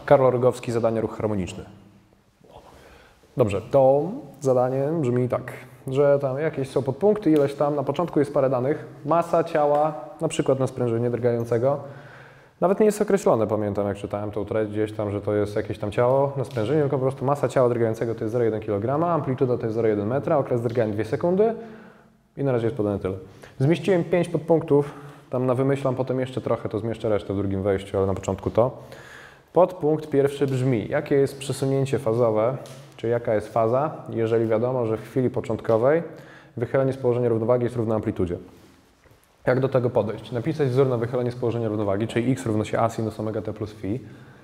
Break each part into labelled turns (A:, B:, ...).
A: Karol Rogowski, zadanie ruch harmoniczny. Dobrze, to zadanie brzmi tak, że tam jakieś są podpunkty, ileś tam, na początku jest parę danych, masa ciała, na przykład na sprężynie drgającego, nawet nie jest określone, pamiętam jak czytałem tą treść gdzieś tam, że to jest jakieś tam ciało na sprężynie, tylko po prostu masa ciała drgającego to jest 0,1 kg, amplituda to jest 0,1 metra, okres drgania 2 sekundy i na razie jest podane tyle. Zmieściłem 5 podpunktów, tam na wymyślam potem jeszcze trochę, to zmieszczę resztę w drugim wejściu, ale na początku to. Podpunkt pierwszy brzmi, jakie jest przesunięcie fazowe, czyli jaka jest faza, jeżeli wiadomo, że w chwili początkowej wychylenie z położenia równowagi jest równe amplitudzie. Jak do tego podejść? Napisać wzór na wychylenie z położenia równowagi, czyli x równa się a sinus omega t plus phi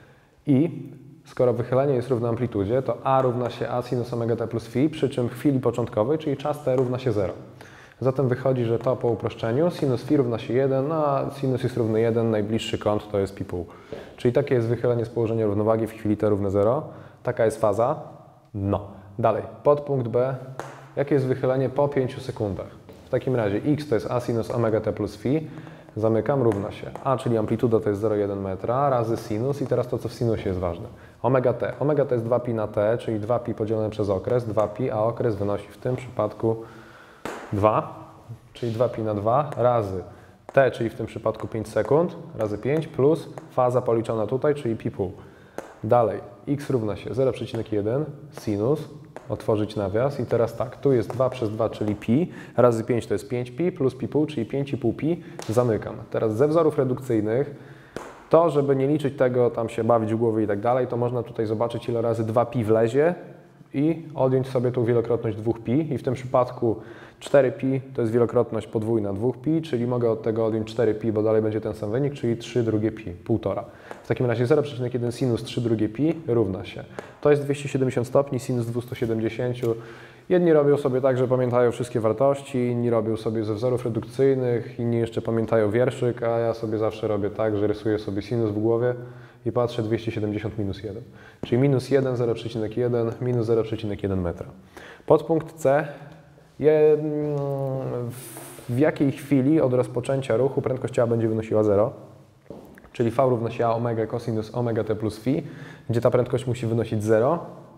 A: i skoro wychylenie jest równe amplitudzie, to a równa się a sinus omega t plus phi, przy czym w chwili początkowej, czyli czas t równa się 0. Zatem wychodzi, że to po uproszczeniu sinus phi równa się 1, a sinus jest równy 1, najbliższy kąt to jest pi pół. Czyli takie jest wychylenie z położenia równowagi w chwili t równe 0. Taka jest faza. No. Dalej, podpunkt B. Jakie jest wychylenie po 5 sekundach? W takim razie x to jest a sinus omega t plus phi. Zamykam, równa się a, czyli amplituda to jest 0,1 metra, razy sinus i teraz to, co w sinusie jest ważne. Omega t. Omega to jest 2pi na t, czyli 2pi podzielone przez okres, 2pi, a okres wynosi w tym przypadku 2, czyli 2pi na 2 razy t, czyli w tym przypadku 5 sekund, razy 5 plus faza policzona tutaj, czyli pi pół. Dalej, x równa się 0,1 sinus, otworzyć nawias i teraz tak, tu jest 2 przez 2, czyli pi, razy 5 to jest 5pi plus pi pół, czyli 5,5 pi, zamykam. Teraz ze wzorów redukcyjnych, to żeby nie liczyć tego, tam się bawić w głowie i tak dalej, to można tutaj zobaczyć ile razy 2pi wlezie i odjąć sobie tą wielokrotność 2pi i w tym przypadku 4pi to jest wielokrotność podwójna 2pi, czyli mogę od tego odjąć 4pi, bo dalej będzie ten sam wynik, czyli 3 drugie pi, 1,5. W takim razie 0,1 sinus 3 drugie pi równa się. To jest 270 stopni, sinus 270. Jedni robią sobie tak, że pamiętają wszystkie wartości, inni robią sobie ze wzorów redukcyjnych, inni jeszcze pamiętają wierszyk, a ja sobie zawsze robię tak, że rysuję sobie sinus w głowie i patrzę 270 minus 1. Czyli minus 1, 0,1, minus 0,1 metra. Podpunkt C. W jakiej chwili od rozpoczęcia ruchu prędkość ciała będzie wynosiła 0, czyli v równa się a omega cosinus omega t plus phi, gdzie ta prędkość musi wynosić 0,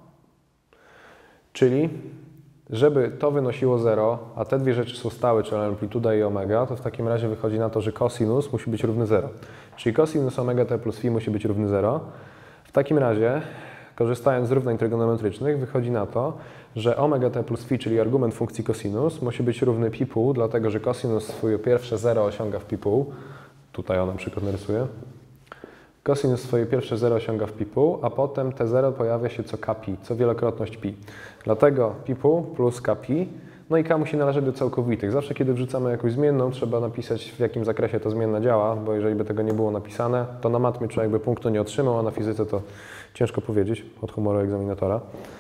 A: czyli żeby to wynosiło 0, a te dwie rzeczy są stałe, czyli amplituda i omega, to w takim razie wychodzi na to, że cosinus musi być równy 0, czyli cosinus omega t plus phi musi być równy 0. W takim razie, korzystając z równań trygonometrycznych, wychodzi na to, że omega t plus phi, czyli argument funkcji cosinus, musi być równy pi pół, dlatego że cosinus swoje pierwsze 0 osiąga w pi pół. Tutaj ja na przykład narysuję. Cosinus swoje pierwsze 0 osiąga w pi pół, a potem te 0 pojawia się co kpi, co wielokrotność pi. Dlatego pi pół plus kpi, no i k musi należeć do całkowitych. Zawsze kiedy wrzucamy jakąś zmienną, trzeba napisać w jakim zakresie ta zmienna działa, bo jeżeli by tego nie było napisane, to na matmie człowiek by punktu nie otrzymał, a na fizyce to ciężko powiedzieć od humoru egzaminatora.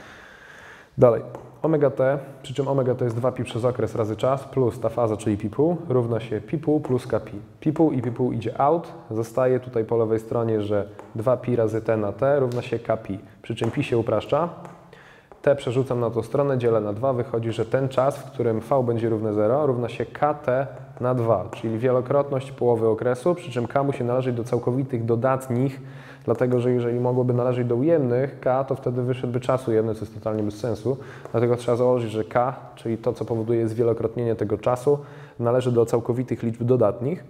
A: Dalej, omega t, przy czym omega to jest 2pi przez okres razy czas, plus ta faza, czyli pi pół, równa się pi pół plus kpi. Pi pół i pi pół idzie out, zostaje tutaj po lewej stronie, że 2pi razy t na t równa się kpi, przy czym pi się upraszcza, t przerzucam na tą stronę, dzielę na 2, wychodzi, że ten czas, w którym v będzie równe 0, równa się kt na 2, czyli wielokrotność połowy okresu, przy czym k musi należeć do całkowitych dodatnich, dlatego że jeżeli mogłoby należeć do ujemnych k, to wtedy wyszedłby czas ujemny, co jest totalnie bez sensu. Dlatego trzeba założyć, że k, czyli to, co powoduje zwielokrotnienie tego czasu, należy do całkowitych liczb dodatnich.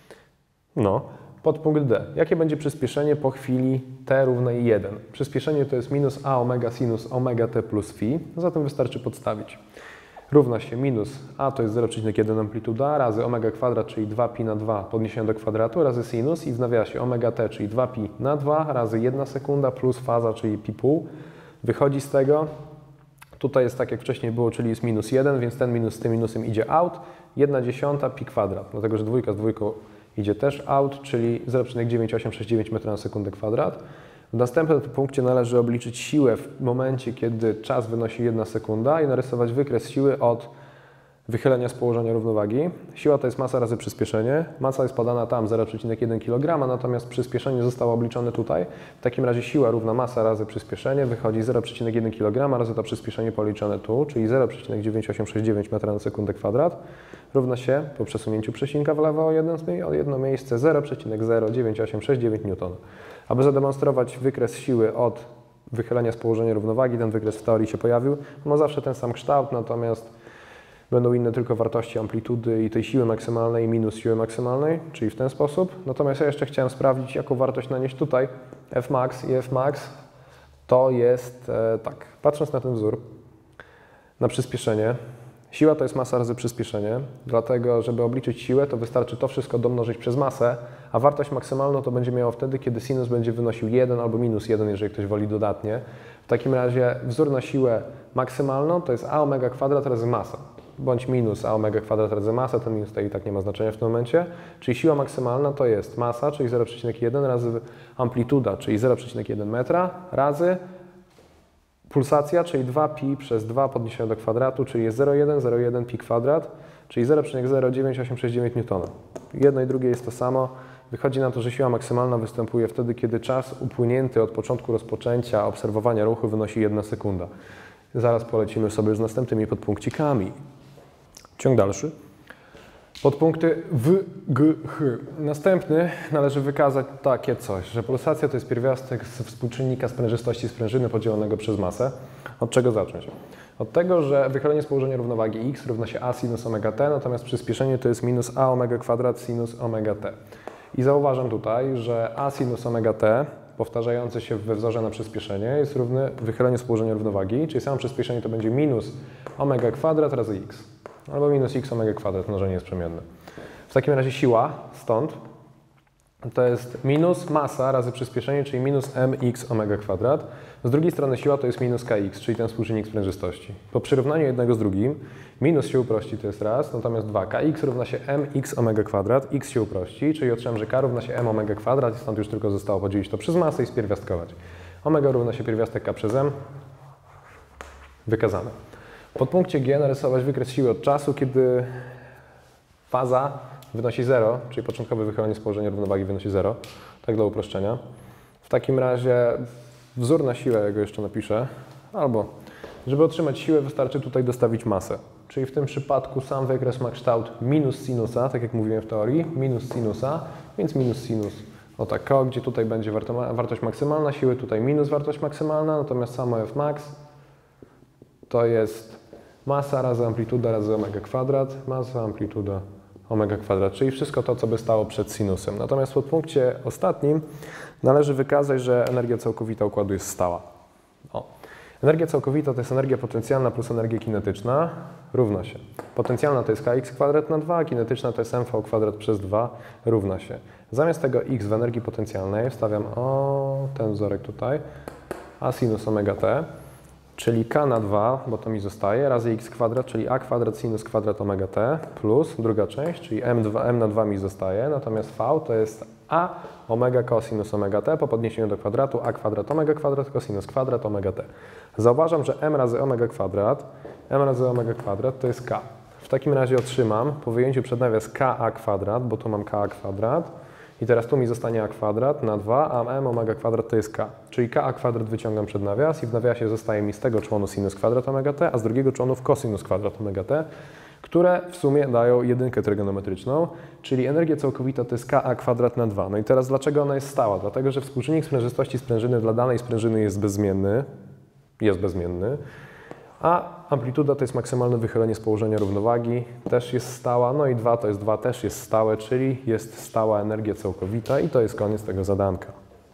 A: No. Podpunkt D. Jakie będzie przyspieszenie po chwili t równej 1? Przyspieszenie to jest minus a omega sinus omega t plus phi, zatem wystarczy podstawić. Równa się minus a to jest 0,1 amplituda razy omega kwadrat, czyli 2pi na 2 podniesione do kwadratu, razy sinus i w nawiasie omega t, czyli 2pi na 2 razy 1 sekunda plus faza, czyli pi pół. Wychodzi z tego, tutaj jest tak jak wcześniej było, czyli jest minus 1, więc ten minus z tym minusem idzie out, 1/10 pi kwadrat, dlatego że dwójka z dwójką idzie też out, czyli 0,9869 m/s². W następnym punkcie należy obliczyć siłę w momencie, kiedy czas wynosi 1 sekunda i narysować wykres siły od wychylenia z położenia równowagi. Siła to jest masa razy przyspieszenie. Masa jest podana tam 0,1 kg, natomiast przyspieszenie zostało obliczone tutaj. W takim razie siła równa masa razy przyspieszenie wychodzi 0,1 kg razy to przyspieszenie policzone tu, czyli 0,9869 m/s², równa się po przesunięciu przecinka w lewo o jedno miejsce 0,0989 N. Aby zademonstrować wykres siły od wychylenia z położenia równowagi, ten wykres w teorii się pojawił, ma zawsze ten sam kształt, natomiast będą inne tylko wartości amplitudy i tej siły maksymalnej minus siły maksymalnej, czyli w ten sposób. Natomiast ja jeszcze chciałem sprawdzić, jaką wartość nanieść tutaj. Fmax i Fmax to jest tak, patrząc na ten wzór, na przyspieszenie. Siła to jest masa razy przyspieszenie, dlatego żeby obliczyć siłę, to wystarczy to wszystko domnożyć przez masę, a wartość maksymalną to będzie miało wtedy, kiedy sinus będzie wynosił 1 albo minus 1, jeżeli ktoś woli dodatnie. W takim razie wzór na siłę maksymalną to jest a omega kwadrat razy masa, bądź minus a omega kwadrat razy masa, ten minus tutaj i tak nie ma znaczenia w tym momencie, czyli siła maksymalna to jest masa, czyli 0,1 razy amplituda, czyli 0,1 metra, razy pulsacja, czyli 2pi przez 2 podniesione do kwadratu, czyli jest 0,1 pi kwadrat, czyli 0,09869 N. Jedno i drugie jest to samo. Wychodzi na to, że siła maksymalna występuje wtedy, kiedy czas upłynięty od początku rozpoczęcia obserwowania ruchu wynosi 1 sekunda. Zaraz polecimy sobie z następnymi podpunkcikami. Ciąg dalszy. Podpunkty W, G, H. Następny należy wykazać takie coś, że pulsacja to jest pierwiastek z współczynnika sprężystości sprężyny podzielonego przez masę. Od czego zacząć? Od tego, że wychylenie z położenia równowagi x równa się a sinus omega t, natomiast przyspieszenie to jest minus a omega kwadrat sinus omega t. I zauważam tutaj, że a sinus omega t powtarzający się we wzorze na przyspieszenie jest równy wychyleniu z położenia równowagi, czyli samo przyspieszenie to będzie minus omega kwadrat razy x. Albo minus x omega kwadrat, mnożenie jest przemienne. W takim razie siła stąd to jest minus masa razy przyspieszenie, czyli minus mx omega kwadrat. Z drugiej strony siła to jest minus kx, czyli ten współczynnik sprężystości. Po przyrównaniu jednego z drugim, minus się uprości, to jest raz, natomiast 2. Kx równa się mx omega kwadrat, x się uprości, czyli otrzymam, że k równa się m omega kwadrat i stąd już tylko zostało podzielić to przez masę i spierwiastkować. Omega równa się pierwiastek k przez m. Wykazane. W podpunkcie G narysować wykres siły od czasu, kiedy faza wynosi 0, czyli początkowe wychylenie z położenia równowagi wynosi 0, tak dla uproszczenia. W takim razie wzór na siłę, ja go jeszcze napiszę, albo żeby otrzymać siłę wystarczy tutaj dostawić masę. Czyli w tym przypadku sam wykres ma kształt minus sinusa, tak jak mówiłem w teorii, minus sinusa, więc minus sinus o tak, gdzie tutaj będzie wartość maksymalna siły, tutaj minus wartość maksymalna, natomiast samo Fmax to jest masa razy amplituda razy omega kwadrat, masa, amplituda, omega kwadrat, czyli wszystko to, co by stało przed sinusem. Natomiast w podpunkcie ostatnim należy wykazać, że energia całkowita układu jest stała. Energia całkowita to jest energia potencjalna plus energia kinetyczna, równa się. Potencjalna to jest kx kwadrat na 2, a kinetyczna to jest mv kwadrat przez 2, równa się. Zamiast tego x w energii potencjalnej wstawiam ten wzorek tutaj, a sinus omega t, czyli k na 2, bo to mi zostaje, razy x kwadrat, czyli a kwadrat sinus kwadrat omega t, plus druga część, czyli m na 2 mi zostaje, natomiast v to jest a omega cosinus omega t po podniesieniu do kwadratu, a kwadrat omega kwadrat cosinus kwadrat omega t. Zauważam, że m razy omega kwadrat to jest k. W takim razie otrzymam po wyjęciu przed nawias ka kwadrat, bo tu mam ka kwadrat, i teraz tu mi zostanie a kwadrat na 2, a m omega kwadrat to jest k. Czyli ka kwadrat wyciągam przed nawias i w nawiasie zostaje mi z tego członu sinus kwadrat omega t, a z drugiego członu cosinus kwadrat omega t, które w sumie dają jedynkę trygonometryczną, czyli energia całkowita to jest ka kwadrat na 2. No i teraz dlaczego ona jest stała? Dlatego, że współczynnik sprężystości sprężyny dla danej sprężyny jest bezmienny, a amplituda to jest maksymalne wychylenie z położenia równowagi, też jest stała, no i 2 to jest 2, też jest stałe, czyli jest stała energia całkowita i to jest koniec tego zadanka.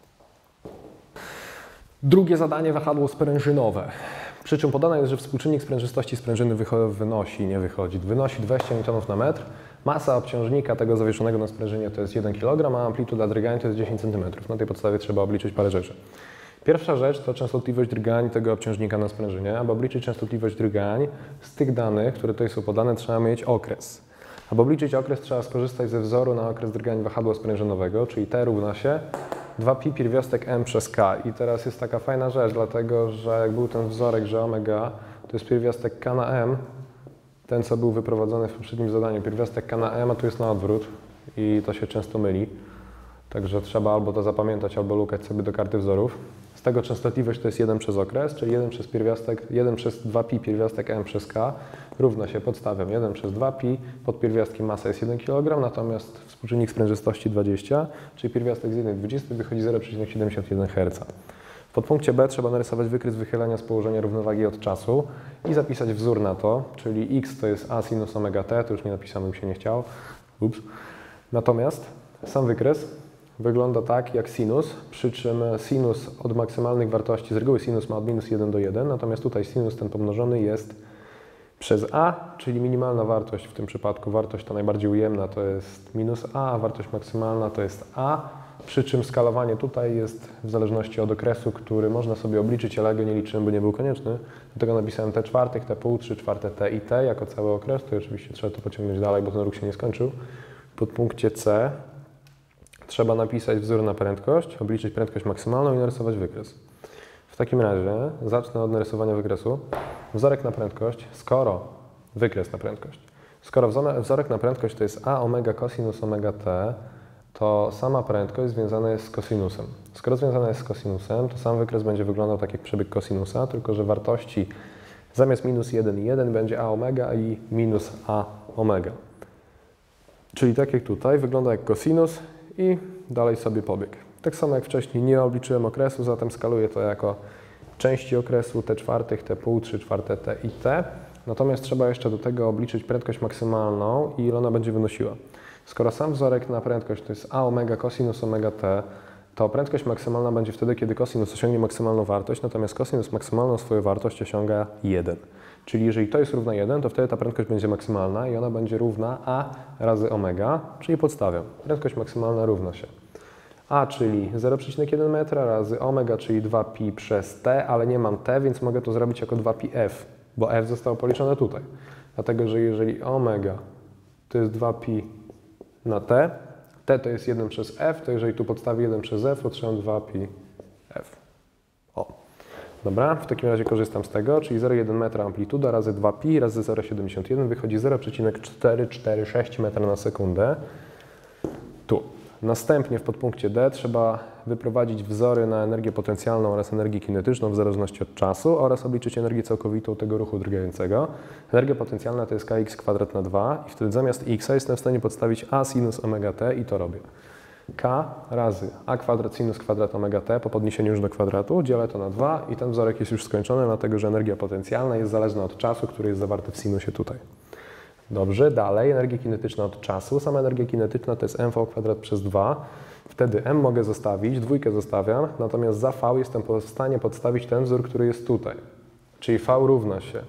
A: Drugie zadanie, wahadło sprężynowe. Przy czym podane jest, że współczynnik sprężystości sprężyny wynosi 20 N na metr. Masa obciążnika tego zawieszonego na sprężynie to jest 1 kg, a amplituda drgań to jest 10 cm. Na tej podstawie trzeba obliczyć parę rzeczy. Pierwsza rzecz to częstotliwość drgań tego obciążnika na sprężynie. Aby obliczyć częstotliwość drgań, z tych danych, które tutaj są podane, trzeba mieć okres. Aby obliczyć okres, trzeba skorzystać ze wzoru na okres drgań wahadła sprężynowego, czyli T równa się 2pi pierwiastek m przez k. I teraz jest taka fajna rzecz, dlatego że jak był ten wzorek, że omega to jest pierwiastek k na m, ten, co był wyprowadzony w poprzednim zadaniu, pierwiastek k na m, a tu jest na odwrót i to się często myli. Także trzeba albo to zapamiętać, albo lukać sobie do karty wzorów. Z tego częstotliwość to jest 1 przez okres, czyli 1 przez 2pi pierwiastek m przez k równa się, podstawiam, 1 przez 2pi, pod pierwiastkiem masa jest 1 kg, natomiast współczynnik sprężystości 20, czyli pierwiastek z 1,20 wychodzi 0,71 Hz. W podpunkcie B trzeba narysować wykres wychylenia z położenia równowagi od czasu i zapisać wzór na to, czyli x to jest a sinus omega t, to już nie napisałem, mi się nie chciało. Ups. Natomiast sam wykres wygląda tak jak sinus, przy czym sinus od maksymalnych wartości, z reguły sinus ma od minus 1 do 1, natomiast tutaj sinus ten pomnożony jest przez a, czyli minimalna wartość, w tym przypadku wartość ta najbardziej ujemna to jest minus a wartość maksymalna to jest a, przy czym skalowanie tutaj jest w zależności od okresu, który można sobie obliczyć, ale ja go nie liczyłem, bo nie był konieczny. Dlatego napisałem t czwartych, t pół, 3/4 t i t jako cały okres, to oczywiście trzeba to pociągnąć dalej, bo ten ruch się nie skończył. W podpunkcie C trzeba napisać wzór na prędkość, obliczyć prędkość maksymalną i narysować wykres. W takim razie zacznę od narysowania wykresu. Wzorek na prędkość, skoro wzorek na prędkość to jest a omega cosinus omega t, to sama prędkość związana jest z kosinusem. Skoro związana jest z kosinusem, to sam wykres będzie wyglądał tak jak przebieg kosinusa, tylko że wartości zamiast minus 1 i 1 będzie a omega i minus a omega. Czyli tak jak tutaj, wygląda jak kosinus i dalej sobie pobieg. Tak samo jak wcześniej nie obliczyłem okresu, zatem skaluję to jako części okresu t czwartych, t pół, 3/4 t i t. Natomiast trzeba jeszcze do tego obliczyć prędkość maksymalną i ile ona będzie wynosiła. Skoro sam wzorek na prędkość to jest a omega cosinus omega t, to prędkość maksymalna będzie wtedy, kiedy cosinus osiągnie maksymalną wartość, natomiast cosinus maksymalną swoją wartość osiąga 1. Czyli jeżeli to jest równa 1, to wtedy ta prędkość będzie maksymalna i ona będzie równa a razy omega, czyli podstawiam. Prędkość maksymalna równa się a, czyli 0,1 metra razy omega, czyli 2pi przez t, ale nie mam t, więc mogę to zrobić jako 2pi f, bo f zostało policzone tutaj. Dlatego, że jeżeli omega to jest 2pi na t, t to jest 1 przez f, to jeżeli tu podstawię 1 przez f, otrzymam 2pi f. O. Dobra, w takim razie korzystam z tego, czyli 0,1 metra amplituda razy 2pi razy 0,71 wychodzi 0,446 metra na sekundę. Tu. Następnie w podpunkcie D trzeba wyprowadzić wzory na energię potencjalną oraz energię kinetyczną w zależności od czasu oraz obliczyć energię całkowitą tego ruchu drgającego. Energia potencjalna to jest kx kwadrat na 2 i wtedy zamiast x jestem w stanie podstawić a sinus omega t i to robię. K razy a kwadrat sinus kwadrat omega t po podniesieniu już do kwadratu, dzielę to na 2 i ten wzorek jest już skończony, dlatego że energia potencjalna jest zależna od czasu, który jest zawarty w sinusie tutaj. Dobrze, dalej energia kinetyczna od czasu. Sama energia kinetyczna to jest mv kwadrat przez 2. Wtedy m mogę zostawić, dwójkę zostawiam, natomiast za v jestem w stanie podstawić ten wzór, który jest tutaj. Czyli v równa się,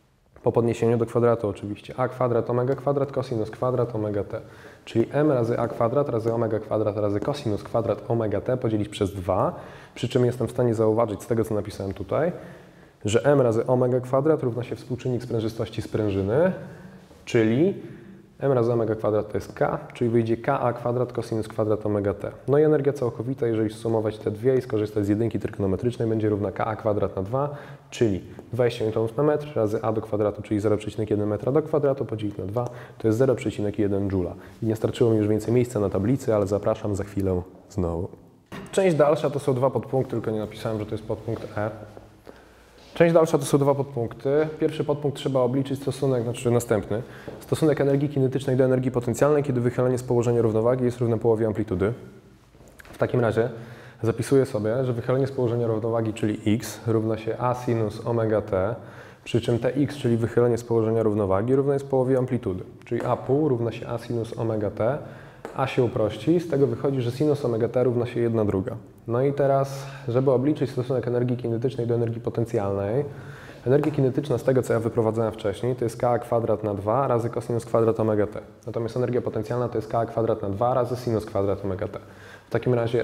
A: po podniesieniu do kwadratu oczywiście, a kwadrat omega kwadrat cosinus kwadrat omega t. Czyli m razy a kwadrat razy omega kwadrat razy cosinus kwadrat omega t podzielić przez 2. Przy czym jestem w stanie zauważyć z tego, co napisałem tutaj, że m razy omega kwadrat równa się współczynnik sprężystości sprężyny, czyli m razy omega kwadrat to jest k, czyli wyjdzie ka kwadrat cosinus kwadrat omega t. No i energia całkowita, jeżeli sumować te dwie i skorzystać z jedynki trygonometrycznej, będzie równa ka kwadrat na 2, czyli 20 N na metr razy a do kwadratu, czyli 0,1 metra do kwadratu podzielić na 2, to jest 0,1 joula. I nie starczyło mi już więcej miejsca na tablicy, ale zapraszam za chwilę znowu. Część dalsza to są dwa podpunkty, tylko nie napisałem, że to jest podpunkt E. Część dalsza to są dwa podpunkty. Pierwszy podpunkt trzeba obliczyć stosunek, następny. Stosunek energii kinetycznej do energii potencjalnej, kiedy wychylenie z położenia równowagi jest równe połowie amplitudy. W takim razie zapisuję sobie, że wychylenie z położenia równowagi, czyli x, równa się a sinus omega t, przy czym tx, czyli wychylenie z położenia równowagi, równa jest połowie amplitudy. Czyli a pół równa się a sinus omega t, a się uprości, z tego wychodzi, że sinus omega t równa się 1/2. No i teraz, żeby obliczyć stosunek energii kinetycznej do energii potencjalnej, energia kinetyczna z tego, co ja wyprowadzałem wcześniej, to jest k kwadrat na 2 razy cosinus kwadrat omega t. Natomiast energia potencjalna to jest k kwadrat na 2 razy sinus kwadrat omega t. W takim razie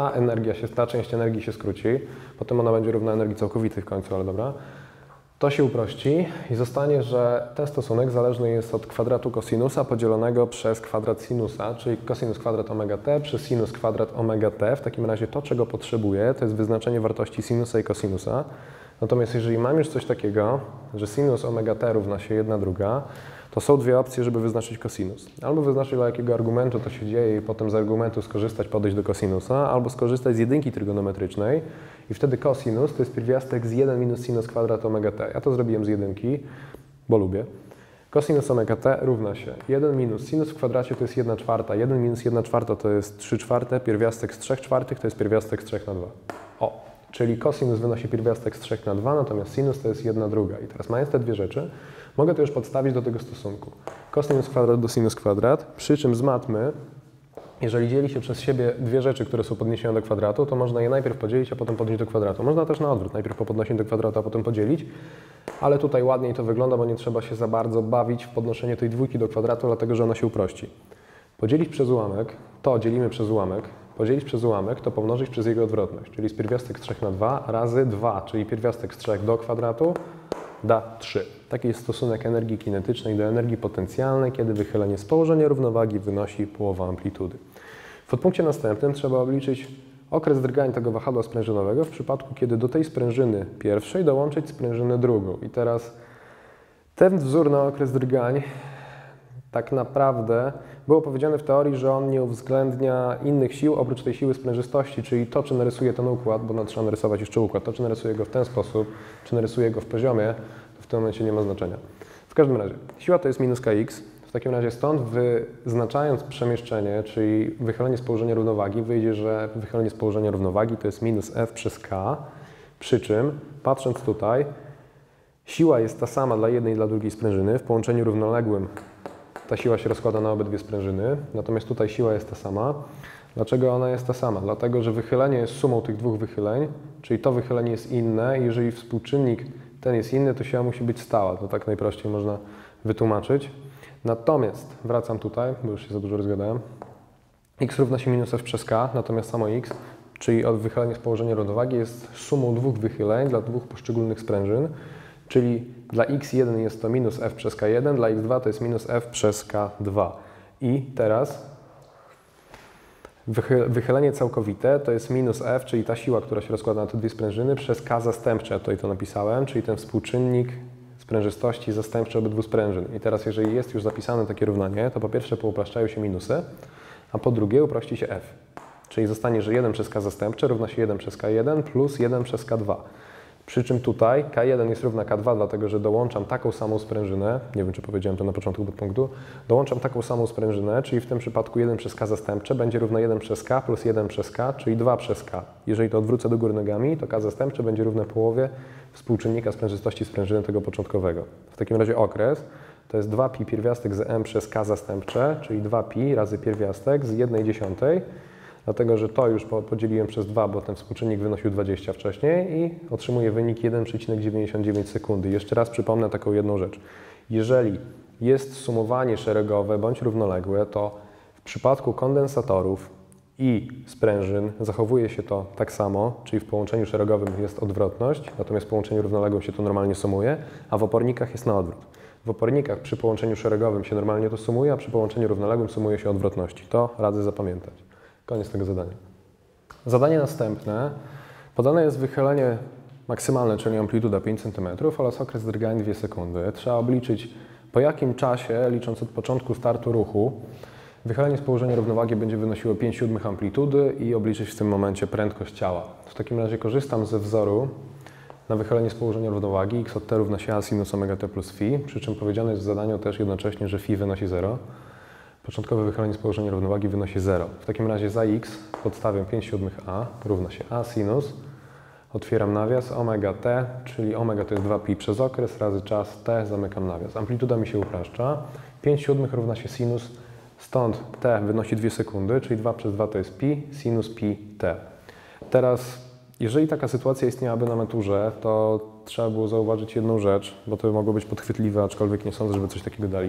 A: ta część energii się skróci, potem ona będzie równa energii całkowitej w końcu, ale dobra. To się uprości i zostanie, że ten stosunek zależny jest od kwadratu kosinusa podzielonego przez kwadrat sinusa, czyli cosinus kwadrat omega t przez sinus kwadrat omega t. W takim razie to, czego potrzebuję, to jest wyznaczenie wartości sinusa i kosinusa. Natomiast jeżeli mam już coś takiego, że sinus omega t równa się 1/2, to są dwie opcje, żeby wyznaczyć kosinus. Albo wyznaczyć, dla jakiego argumentu to się dzieje i potem z argumentu skorzystać, podejść do kosinusa, albo skorzystać z jedynki trygonometrycznej i wtedy kosinus to jest pierwiastek z 1 minus sinus kwadrat omega t. Ja to zrobiłem z jedynki, bo lubię. Kosinus omega t równa się 1 minus sinus w kwadracie to jest 1/4, 1 minus 1/4 to jest 3/4, pierwiastek z 3/4 to jest pierwiastek z 3/2. O, czyli kosinus wynosi pierwiastek z 3/2, natomiast sinus to jest 1/2. I teraz mając te dwie rzeczy, mogę to już podstawić do tego stosunku. Kosinus kwadrat do sinus kwadrat, przy czym z matmy, jeżeli dzieli się przez siebie dwie rzeczy, które są podniesione do kwadratu, to można je najpierw podzielić, a potem podnieść do kwadratu. Można też na odwrót, najpierw po podniesieniu do kwadratu, a potem podzielić, ale tutaj ładniej to wygląda, bo nie trzeba się za bardzo bawić w podnoszenie tej dwójki do kwadratu, dlatego że ona się uprości. Podzielić przez ułamek, to dzielimy przez ułamek, podzielić przez ułamek, to pomnożyć przez jego odwrotność, czyli jest pierwiastek z 3/2 razy 2, czyli pierwiastek z 3 do kwadratu da 3. Taki jest stosunek energii kinetycznej do energii potencjalnej, kiedy wychylenie z położenia równowagi wynosi połowę amplitudy. W podpunkcie następnym trzeba obliczyć okres drgań tego wahadła sprężynowego w przypadku, kiedy do tej sprężyny pierwszej dołączyć sprężynę drugą. I teraz ten wzór na okres drgań tak naprawdę było powiedziane w teorii, że on nie uwzględnia innych sił oprócz tej siły sprężystości, czyli to, czy narysuję ten układ, bo trzeba narysować jeszcze układ, to, czy narysuję go w ten sposób, czy narysuję go w poziomie, to w tym momencie nie ma znaczenia. W każdym razie, siła to jest minus kx. W takim razie stąd wyznaczając przemieszczenie, czyli wychylenie z położenia równowagi, wyjdzie, że wychylenie z położenia równowagi to jest minus f przez k, przy czym, patrząc tutaj, siła jest ta sama dla jednej i dla drugiej sprężyny. W połączeniu równoległym ta siła się rozkłada na obydwie sprężyny, natomiast tutaj siła jest ta sama. Dlaczego ona jest ta sama? Dlatego, że wychylenie jest sumą tych dwóch wychyleń, czyli to wychylenie jest inne i jeżeli współczynnik ten jest inny, to siła musi być stała. To tak najprościej można wytłumaczyć. Natomiast, wracam tutaj, bo już się za dużo rozgadałem, x równa się minus f przez k, natomiast samo x, czyli od wychylenia z położenia równowagi, jest sumą dwóch wychyleń dla dwóch poszczególnych sprężyn, czyli dla x1 jest to minus f przez k1, dla x2 to jest minus f przez k2. I teraz wychylenie całkowite to jest minus f, czyli ta siła, która się rozkłada na te dwie sprężyny, przez k zastępcze, ja tutaj to napisałem, czyli ten współczynnik sprężystości zastępczy obydwu sprężyn. I teraz jeżeli jest już zapisane takie równanie, to po pierwsze poupraszczają się minusy, a po drugie uprości się f. Czyli zostanie, że 1 przez k zastępcze równa się 1 przez k1 plus 1 przez k2. Przy czym tutaj K1 jest równa K2, dlatego że dołączam taką samą sprężynę, nie wiem czy powiedziałem to na początku podpunktu, dołączam taką samą sprężynę, czyli w tym przypadku 1 przez K zastępcze będzie równa 1 przez K plus 1 przez K, czyli 2 przez K. Jeżeli to odwrócę do góry nogami, to K zastępcze będzie równe połowie współczynnika sprężystości sprężyny tego początkowego. W takim razie okres to jest 2pi pierwiastek z m przez K zastępcze, czyli 2pi razy pierwiastek z 1/10. Dlatego, że to już podzieliłem przez 2, bo ten współczynnik wynosił 20 wcześniej i otrzymuję wynik 1,99 sekundy. Jeszcze raz przypomnę taką jedną rzecz. Jeżeli jest sumowanie szeregowe bądź równoległe, to w przypadku kondensatorów i sprężyn zachowuje się to tak samo, czyli w połączeniu szeregowym jest odwrotność, natomiast w połączeniu równoległym się to normalnie sumuje, a w opornikach jest na odwrót. W opornikach przy połączeniu szeregowym się normalnie to sumuje, a przy połączeniu równoległym sumuje się odwrotności. To radzę zapamiętać. Koniec tego zadania. Zadanie następne. Podane jest wychylenie maksymalne, czyli amplituda 5 cm oraz okres drgań 2 sekundy. Trzeba obliczyć, po jakim czasie, licząc od początku startu ruchu, wychylenie z położenia równowagi będzie wynosiło 5/7 amplitudy i obliczyć w tym momencie prędkość ciała. W takim razie korzystam ze wzoru na wychylenie z położenia równowagi. X od t równa się a sinus omega t plus phi, przy czym powiedziane jest w zadaniu też jednocześnie, że phi wynosi 0. Początkowe wychylenie z położenia równowagi wynosi 0. W takim razie za x podstawiam 5/7a równa się a sinus, otwieram nawias, omega t, czyli omega to jest 2pi przez okres razy czas t, zamykam nawias. Amplituda mi się upraszcza. 5/7 równa się sinus, stąd t wynosi 2 sekundy, czyli 2 przez 2 to jest pi, sinus pi t. Teraz, jeżeli taka sytuacja istniałaby na maturze, to trzeba było zauważyć jedną rzecz, bo to mogło być podchwytliwe, aczkolwiek nie sądzę, żeby coś takiego dali.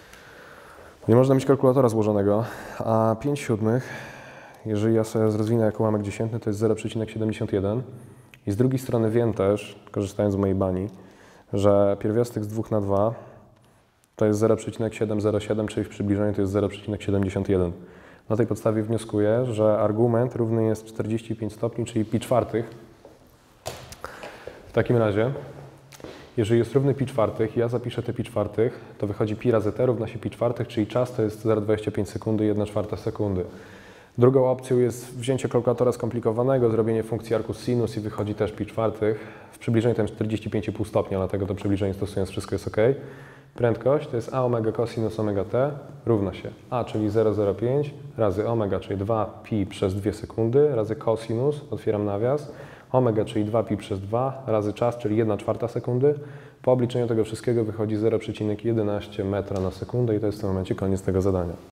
A: Nie można mieć kalkulatora złożonego, a 5/7, jeżeli ja sobie rozwinę jako ułamek dziesiętny, to jest 0,71 i z drugiej strony wiem też, korzystając z mojej bani, że pierwiastek z 2 na 2 to jest 0,707, czyli w przybliżeniu to jest 0,71. Na tej podstawie wnioskuję, że argument równy jest 45 stopni, czyli pi czwartych. W takim razie, jeżeli jest równy pi czwartych i ja zapiszę te pi czwartych, to wychodzi pi razy t równa się pi czwartych, czyli czas to jest 0,25 sekundy i 1/4 sekundy. Drugą opcją jest wzięcie kalkulatora skomplikowanego, zrobienie funkcji arcus sinus i wychodzi też pi czwartych. W przybliżeniu to jest 45,5 stopnia, dlatego to przybliżenie stosując wszystko jest ok. Prędkość to jest a omega cosinus omega t równa się a, czyli 0,05 razy omega, czyli 2 pi przez 2 sekundy, razy cosinus, otwieram nawias, omega, czyli 2 pi przez 2, razy czas, czyli 1/4 sekundy. Po obliczeniu tego wszystkiego wychodzi 0,11 metra na sekundę i to jest w tym momencie koniec tego zadania.